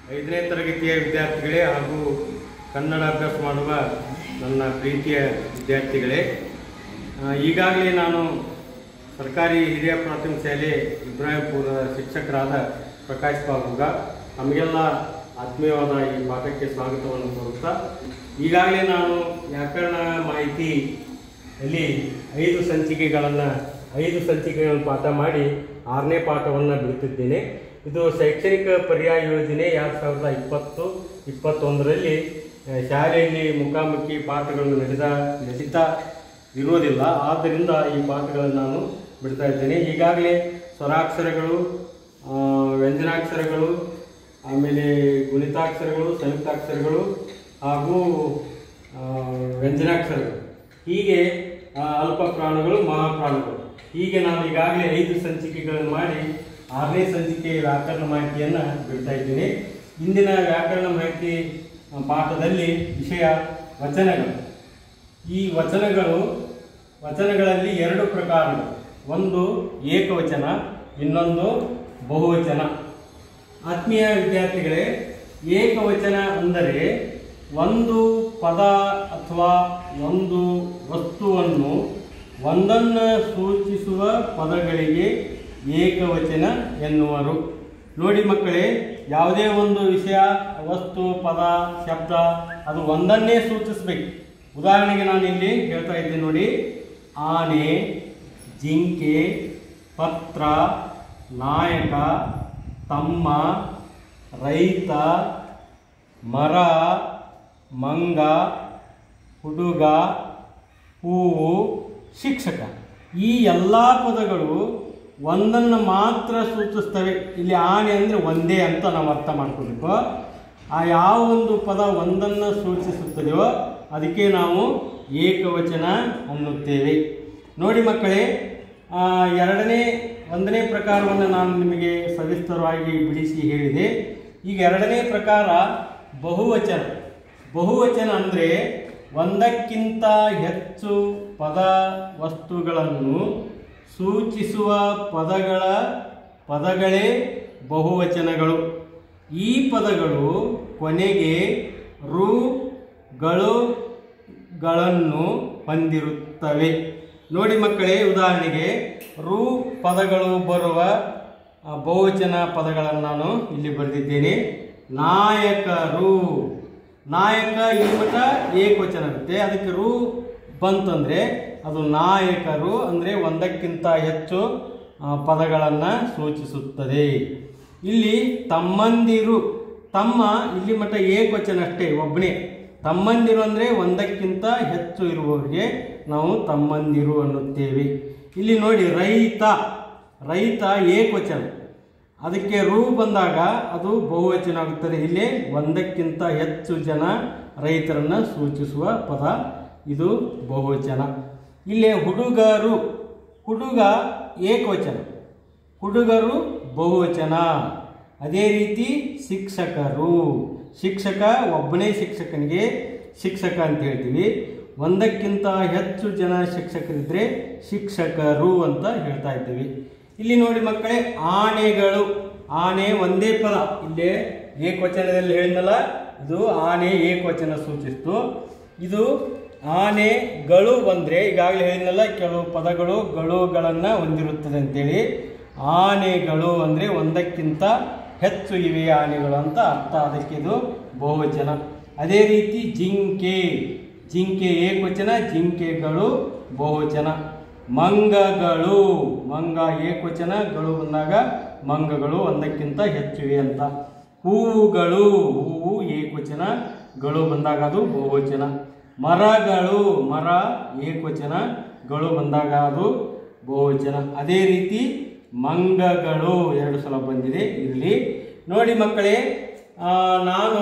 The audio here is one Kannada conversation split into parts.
5ನೇ ತರಗತಿಯ ವಿದ್ಯಾರ್ಥಿಗಳೇ ಹಾಗೂ ಕನ್ನಡ ಅಭ್ಯಾಸ ಮಾಡುವ ನನ್ನ ಪ್ರೀತಿಯ ವಿದ್ಯಾರ್ಥಿಗಳೇ, ಈಗಾಗಲೇ ನಾನು ಸರ್ಕಾರಿ ಹಿರಿಯ ಪ್ರಾಥಮಿಕ ಶಾಲೆ ಇಬ್ರಾಹಿಂಪುರ ಶಿಕ್ಷಕರಾದ ಪ್ರಕಾಶ್ ಬಾಬುಗ ನಮಗೆಲ್ಲ ಆತ್ಮೀಯವಾದ ಈ ಪಾಠಕ್ಕೆ ಸ್ವಾಗತವನ್ನು ಕೋರುತ್ತಾ, ಈಗಾಗಲೇ ನಾನು ವ್ಯಾಕರಣ ಮಾಹಿತಿಯಲ್ಲಿ 5 ಸಂಚಿಕೆಗಳನ್ನು ಪಾಠ ಮಾಡಿ 6ನೇ ಪಾಠವನ್ನು ಬಿಡುತ್ತಿದ್ದೇನೆ. ಇದು ಶೈಕ್ಷಣಿಕ ಪರ್ಯಾಯ ಯೋಜನೆ 2020-21ರಲ್ಲಿ ಶಾಲೆಯಲ್ಲಿ ಮುಖಾಮುಖಿ ಪಾಠಗಳು ನಡೀತಾ ಇರುವುದಿಲ್ಲ. ಆದ್ದರಿಂದ ಈ ಪಾಠಗಳನ್ನು ನಾನು ಬಿಡ್ತಾ ಇದ್ದೇನೆ. ಈಗಾಗಲೇ ಸ್ವರಾಕ್ಷರಗಳು, ವ್ಯಂಜನಾಕ್ಷರಗಳು, ಆಮೇಲೆ ಗುಣಿತಾಕ್ಷರಗಳು, ಸಂಯುಕ್ತಾಕ್ಷರಗಳು ಹಾಗೂ ವ್ಯಂಜನಾಕ್ಷರಗಳು, ಹೀಗೆ ಅಲ್ಪ ಪ್ರಾಣಗಳು, ಮಹಾಪ್ರಾಣಗಳು, ಹೀಗೆ ನಾನು ಈಗಾಗಲೇ 5 ಸಂಚಿಕೆಗಳನ್ನು ಮಾಡಿ 6ನೇ ಸಂಚಿಕೆ ವ್ಯಾಕರಣ ಮಾಹಿತಿಯನ್ನು ಬಿಡ್ತಾ ಇದ್ದೀನಿ. ಇಂದಿನ ವ್ಯಾಕರಣ ಮಾಹಿತಿ ಪಾಠದಲ್ಲಿ ವಿಷಯ ವಚನಗಳು. ಈ ವಚನಗಳಲ್ಲಿ 2 ಪ್ರಕಾರಗಳು, ಒಂದು ಏಕವಚನ, ಇನ್ನೊಂದು ಬಹುವಚನ. ಆತ್ಮೀಯ ವಿದ್ಯಾರ್ಥಿಗಳೇ, ಏಕವಚನ ಅಂದರೆ ಒಂದು ಪದ ಅಥವಾ ಒಂದು ವಸ್ತುವನ್ನು ಒಂದನ್ನು ಸೂಚಿಸುವ ಪದಗಳಿಗೆ ಏಕವಚನ ಎನ್ನುವರು. ನೋಡಿ ಮಕ್ಕಳೇ, ಯಾವುದೇ ಒಂದು ವಿಷಯ, ವಸ್ತು, ಪದ, ಶಬ್ದ ಅದು ಒಂದನ್ನೇ ಸೂಚಿಸಬೇಕು. ಉದಾಹರಣೆಗೆ ನಾನು ಇಲ್ಲಿ ಹೇಳ್ತಾ ಇದ್ದೇನೆ ನೋಡಿ, ಆನೆ, ಜಿಂಕೆ, ಪತ್ರ, ನಾಯಕ, ತಮ್ಮ, ರೈತ, ಮರ, ಮಂಗ, ಹುಡುಗ, ಹೂವು, ಶಿಕ್ಷಕ. ಈ ಎಲ್ಲ ಪದಗಳು ಒಂದನ್ನು ಮಾತ್ರ ಸೂಚಿಸ್ತವೆ. ಇಲ್ಲಿ ಆನೆ ಅಂದರೆ ಒಂದೇ ಅಂತ ನಾವು ಅರ್ಥ ಮಾಡ್ಕೋಬೇಕು. ಆ ಯಾವ ಒಂದು ಪದ ಒಂದನ್ನು ಸೂಚಿಸುತ್ತದೆಯೋ ಅದಕ್ಕೆ ನಾವು ಏಕವಚನ ಅನ್ನುತ್ತೇವೆ. ನೋಡಿ ಮಕ್ಕಳೇ, ಒಂದನೇ ಪ್ರಕಾರವನ್ನು ನಾನು ನಿಮಗೆ ಸವಿಸ್ತರವಾಗಿ ಬಿಡಿಸಿ ಹೇಳಿದೆ. ಈಗ 2ನೇ ಪ್ರಕಾರ ಬಹುವಚನ. ಬಹುವಚನ ಅಂದರೆ ಒಂದಕ್ಕಿಂತ ಹೆಚ್ಚು ಪದ ವಸ್ತುಗಳನ್ನು ಸೂಚಿಸುವ ಪದಗಳೇ ಬಹುವಚನಗಳು. ಈ ಪದಗಳು ಕೊನೆಗೆ ಗಳನ್ನು ಹೊಂದಿರುತ್ತವೆ. ನೋಡಿ ಮಕ್ಕಳೇ, ಉದಾಹರಣೆಗೆ ರು ಪದಗಳು ಬರುವ ಬಹುವಚನ ಪದಗಳನ್ನು ನಾನು ಇಲ್ಲಿ ಬರೆದಿದ್ದೇನೆ. ನಾಯಕರು. ನಾಯಕ ಈ ಮಠ ಏಕವಚನ ಇರುತ್ತೆ, ಅದಕ್ಕೆ ರು ಬಂತಂದರೆ ಅದು ನಾಯಕರು ಅಂದರೆ ಒಂದಕ್ಕಿಂತ ಹೆಚ್ಚು ಪದಗಳನ್ನು ಸೂಚಿಸುತ್ತದೆ. ಇಲ್ಲಿ ತಮ್ಮಂದಿರು. ತಮ್ಮ ಇಲ್ಲಿ ಮಠ ಏಕವಚನ ಅಷ್ಟೇ, ಒಬ್ಬನೇ. ತಮ್ಮಂದಿರು ಅಂದರೆ ಒಂದಕ್ಕಿಂತ ಹೆಚ್ಚು ಇರುವವರಿಗೆ ನಾವು ತಮ್ಮಂದಿರು ಅನ್ನುತ್ತೇವೆ. ಇಲ್ಲಿ ನೋಡಿ, ರೈತ. ರೈತ ಏಕವಚನ, ಅದಕ್ಕೆ ರು ಬಂದಾಗ ಅದು ಬಹುವಚನ ಆಗುತ್ತದೆ. ಇಲ್ಲಿ ಒಂದಕ್ಕಿಂತ ಹೆಚ್ಚು ಜನ ರೈತರನ್ನು ಸೂಚಿಸುವ ಪದ, ಇದು ಬಹುವಚನ. ಇಲ್ಲಿ ಹುಡುಗರು. ಹುಡುಗ ಏಕವಚನ, ಹುಡುಗರು ಬಹುವಚನ. ಅದೇ ರೀತಿ ಶಿಕ್ಷಕರು. ಶಿಕ್ಷಕ ಒಬ್ಬನೇ ಶಿಕ್ಷಕನಿಗೆ ಶಿಕ್ಷಕ ಅಂತ ಹೇಳ್ತೀವಿ. ಒಂದಕ್ಕಿಂತ ಹೆಚ್ಚು ಜನ ಶಿಕ್ಷಕರಿದ್ದರೆ ಶಿಕ್ಷಕರು ಅಂತ ಹೇಳ್ತಾ ಇದ್ದೀವಿ. ಇಲ್ಲಿ ನೋಡಿ ಮಕ್ಕಳೇ, ಆನೆಗಳು. ಆನೆ ಒಂದೇ ಪದ, ಇಲ್ಲೇ ಏಕವಚನದಲ್ಲಿ ಹೇಳಿದ್ನಲ್ಲ, ಇದು ಆನೆ ಏಕವಚನ ಸೂಚಿಸ್ತು. ಇದು ಆನೆಗಳು ಬಂದರೆ ಈಗಾಗಲೇ ಹೇಳಿದ್ನಲ್ಲ, ಕೆಲವು ಪದಗಳು ಗಳನ್ನು ಹೊಂದಿರುತ್ತದೆ ಅಂತೇಳಿ. ಆನೆಗಳು ಅಂದರೆ ಒಂದಕ್ಕಿಂತ ಹೆಚ್ಚು ಇವೆ ಆನೆಗಳು ಅಂತ ಅರ್ಥ, ಅದಕ್ಕೆ ಇದು ಬಹುವಚನ. ಅದೇ ರೀತಿ ಜಿಂಕೆ. ಜಿಂಕೆ ಏಕವಚನ, ಜಿಂಕೆಗಳು ಬಹುವಚನ. ಮಂಗಗಳು. ಮಂಗ ಏಕವಚನ, ಗಳು ಬಂದಾಗ ಮಂಗಗಳು ಒಂದಕ್ಕಿಂತ ಹೆಚ್ಚಿವೆ ಅಂತ. ಹೂವುಗಳು. ಹೂವು ಏಕವಚನ, ಗಳು ಬಂದಾಗ ಅದು ಬಹುವಚನ. ಮರಗಳು. ಮರ ಏಕವಚನ, ಗಳು ಬಂದಾಗ ಅದು ಬಹುವಚನ. ಅದೇ ರೀತಿ ಮಂಗಗಳು 2 ಸಲ ಬಂದಿದೆ, ಇರಲಿ. ನೋಡಿ ಮಕ್ಕಳೇ, ನಾನು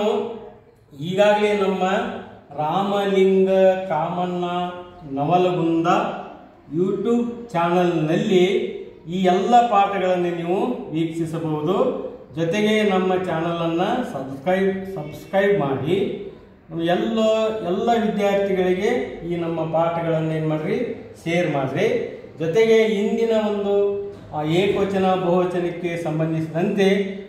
ಈಗಾಗಲೇ ನಮ್ಮ ರಾಮಲಿಂಗ ಕಾಮಣ್ಣ ನವಲಗುಂದ ಯೂಟ್ಯೂಬ್ ಚಾನಲ್ನಲ್ಲಿ ಈ ಎಲ್ಲ ಪಾಠಗಳನ್ನು ನೀವು ವೀಕ್ಷಿಸಬಹುದು. ಜೊತೆಗೆ ನಮ್ಮ ಚಾನಲನ್ನು ಸಬ್ಸ್ಕ್ರೈಬ್ ಮಾಡಿ ಎಲ್ಲ ವಿದ್ಯಾರ್ಥಿಗಳಿಗೆ ಈ ನಮ್ಮ ಪಾಠಗಳನ್ನು ಏನು ಮಾಡಿರಿ, ಶೇರ್ ಮಾಡಿರಿ. ಜೊತೆಗೆ ಇಂದಿನ ಒಂದು ಏಕವಚನ ಬಹುವಚನಕ್ಕೆ ಸಂಬಂಧಿಸಿದಂತೆ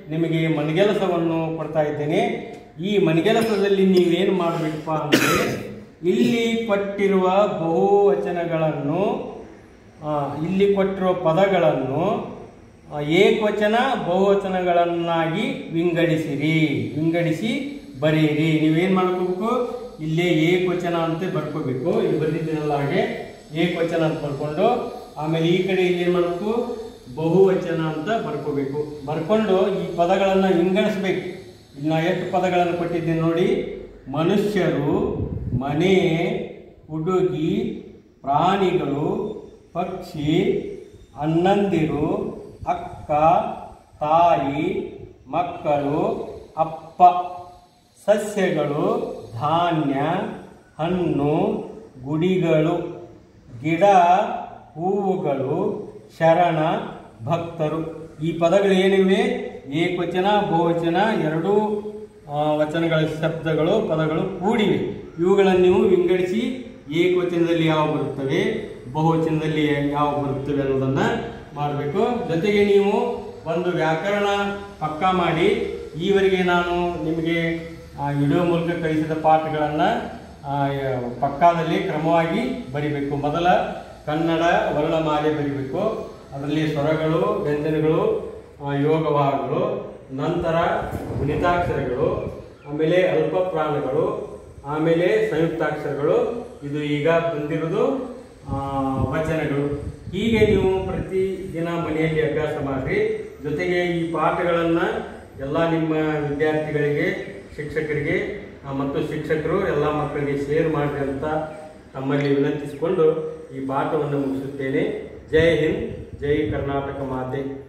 ನಿಮಗೆ ಮನೆಗೆಲಸವನ್ನು ಕೊಡ್ತಾ ಇದ್ದೇನೆ. ಈ ಮನೆಗೆಲಸದಲ್ಲಿ ನೀವೇನು ಮಾಡಬೇಕಪ್ಪ ಅಂದರೆ ಇಲ್ಲಿ ಕೊಟ್ಟಿರುವ ಬಹುವಚನಗಳನ್ನು ಇಲ್ಲಿ ಕೊಟ್ಟಿರುವ ಪದಗಳನ್ನು ಏಕವಚನ ಬಹುವಚನಗಳನ್ನಾಗಿ ವಿಂಗಡಿಸಿ ಬರೆಯಿರಿ. ನೀವೇನು ಮಾಡ್ಕೋಬೇಕು, ಇಲ್ಲೇ ಏಕವಚನ ಅಂತ ಬರ್ಕೋಬೇಕು. ಇಲ್ಲಿ ಬಂದಿದ್ದೀನಲ್ಲ ಹಾಗೆ ಏಕವಚನ ಅಂತ ಬರ್ಕೊಂಡು ಆಮೇಲೆ ಈ ಕಡೆ ಇಲ್ಲಿ ಏನು ಮಾಡಬೇಕು, ಬಹುವಚನ ಅಂತ ಬರ್ಕೋಬೇಕು. ಬರ್ಕೊಂಡು ಈ ಪದಗಳನ್ನು ವಿಂಗಡಿಸ್ಬೇಕು. ಇಲ್ಲಿ ನಾ ಎಷ್ಟು ಪದಗಳನ್ನು ಕೊಟ್ಟಿದ್ದೀನಿ ನೋಡಿ. ಮನುಷ್ಯರು, ಮನೆ, ಹುಡುಗಿ, ಪ್ರಾಣಿಗಳು, ಪಕ್ಷಿ, ಅಣ್ಣಂದಿರು, ಅಕ್ಕ, ತಾಯಿ, ಮಕ್ಕಳು, ಅಪ್ಪ, ಸಸ್ಯಗಳು, ಧಾನ್ಯ, ಹಣ್ಣು, ಗುಡಿಗಳು, ಗಿಡ, ಹೂವುಗಳು, ಶರಣ, ಭಕ್ತರು. ಈ ಪದಗಳು ಏನಿವೆ, ಏಕವಚನ ಬಹುವಚನ ಎರಡೂ ವಚನಗಳ ಶಬ್ದಗಳು ಪದಗಳು ಕೂಡಿವೆ. ಇವುಗಳನ್ನು ನೀವು ವಿಂಗಡಿಸಿ ಏಕವಚನದಲ್ಲಿ ಯಾವ ಬರುತ್ತವೆ, ಬಹುವಚನದಲ್ಲಿ ಯಾವ ಬರುತ್ತವೆ ಅನ್ನೋದನ್ನು ಮಾಡಬೇಕು. ಜೊತೆಗೆ ನೀವು ಒಂದು ವ್ಯಾಕರಣ ಪಕ್ಕಾ ಮಾಡಿ. ಈವರೆಗೆ ನಾನು ನಿಮಗೆ ವಿಡಿಯೋ ಮೂಲಕ ಕಲಿಸಿದ ಪಾಠಗಳನ್ನು ಪಕ್ಕಾದಲ್ಲಿ ಕ್ರಮವಾಗಿ ಬರಿಬೇಕು. ಮೊದಲ ಕನ್ನಡ ವರ್ಣಮಾಲೆ ಬರಿಬೇಕು. ಅದರಲ್ಲಿ ಸ್ವರಗಳು, ವ್ಯಂಜನಗಳು, ಯೋಗವಾಹಗಳು, ನಂತರ ಗುಣಿತಾಕ್ಷರಗಳು, ಆಮೇಲೆ ಅಲ್ಪ ಪ್ರಾಣಗಳು, ಆಮೇಲೆ ಸಂಯುಕ್ತಾಕ್ಷರಗಳು. ಇದು ಈಗ ಬಂದಿರೋದು ವಚನಗಳು. ಹೀಗೆ ನೀವು ಪ್ರತಿದಿನ ಮನೆಯಲ್ಲಿ ಅಭ್ಯಾಸ ಮಾಡಿರಿ. ಜೊತೆಗೆ ಈ ಪಾಠಗಳನ್ನು ಎಲ್ಲ ನಿಮ್ಮ ವಿದ್ಯಾರ್ಥಿಗಳಿಗೆ, ಶಿಕ್ಷಕರಿಗೆ ಮತ್ತು ಶಿಕ್ಷಕರು ಎಲ್ಲ ಮಕ್ಕಳಿಗೆ ಶೇರ್ ಮಾಡಿರಿ ಅಂತ ತಮ್ಮಲ್ಲಿ ವಿನಂತಿಸಿಕೊಂಡು ಈ ಪಾಠವನ್ನು ಮುಗಿಸುತ್ತೇನೆ. ಜೈ ಹಿಂದ್, ಜೈ ಕರ್ನಾಟಕ ಮಾತೆ.